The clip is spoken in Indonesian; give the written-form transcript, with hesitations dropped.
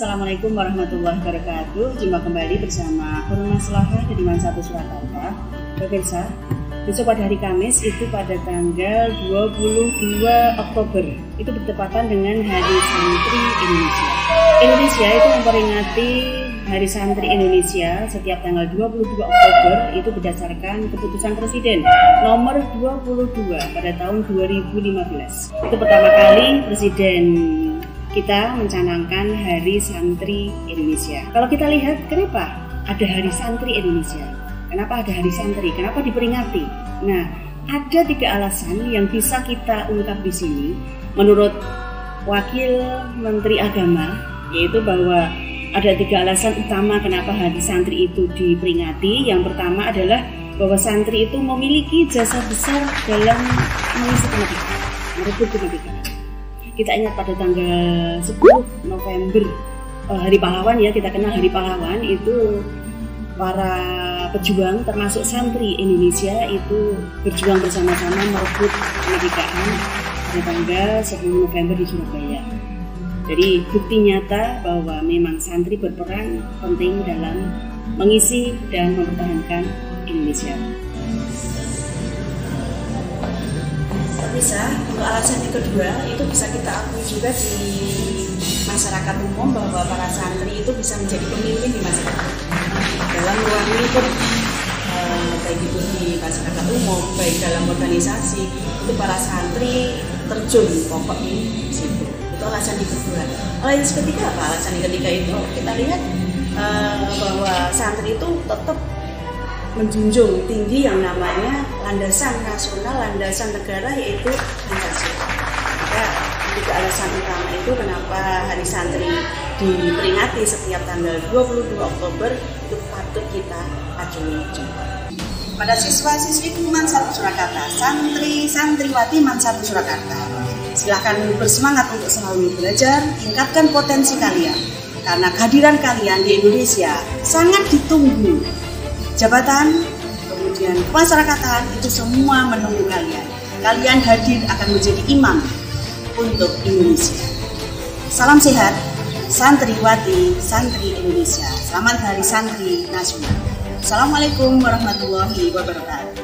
Assalamualaikum warahmatullahi wabarakatuh. Jumpa kembali bersama Forum Maslahah dari Mansatu Surakarta. Pemirsa, besok pada hari Kamis itu pada tanggal 22 Oktober itu bertepatan dengan Hari Santri Indonesia. Indonesia itu memperingati Hari Santri Indonesia setiap tanggal 22 Oktober itu berdasarkan keputusan Presiden nomor 22 pada tahun 2015. Itu pertama kali Presiden kita mencanangkan Hari Santri Indonesia. Kalau kita lihat, kenapa ada Hari Santri Indonesia? Kenapa ada Hari Santri? Kenapa diperingati? Nah, ada 3 alasan yang bisa kita ungkap di sini. Menurut Wakil Menteri Agama, yaitu bahwa ada 3 alasan utama kenapa Hari Santri itu diperingati. Yang pertama adalah bahwa santri itu memiliki jasa besar dalam mengisi pendidikan, merebut pendidikan. Kita ingat pada tanggal 10 November, Hari Pahlawan ya, kita kenal Hari Pahlawan itu para pejuang termasuk santri Indonesia itu berjuang bersama-sama merebut kemerdekaan pada tanggal 10 November di Surabaya. Jadi bukti nyata bahwa memang santri berperan penting dalam mengisi dan mempertahankan Indonesia. Bisa, untuk alasan yang kedua itu bisa kita akui juga di masyarakat umum bahwa para santri itu bisa menjadi pemimpin di masyarakat dalam ruang lingkup, baik itu di masyarakat umum, baik dalam organisasi, itu para santri terjun pokok di situ. Itu alasan yang kedua. Alasan ketiga apa? Alasan yang ketiga itu kita lihat bahwa santri itu tetap menjunjung tinggi yang namanya landasan nasional, landasan negara, yaitu Pancasila. Maka 3 alasan utama itu kenapa Hari Santri diperingati setiap tanggal 22 Oktober itu patut kita acungi jempol. Pada siswa-siswi Mansatu Surakarta, santri-santriwati Mansatu Surakarta, silahkan bersemangat untuk selalu belajar, tingkatkan potensi kalian, karena kehadiran kalian di Indonesia sangat ditunggu. Jabatan, kemudian kemasyarakatan, itu semua menunggu kalian. Kalian hadir akan menjadi imam untuk Indonesia. Salam sehat, santriwati, santri Indonesia. Selamat Hari Santri Nasional. Assalamualaikum warahmatullahi wabarakatuh.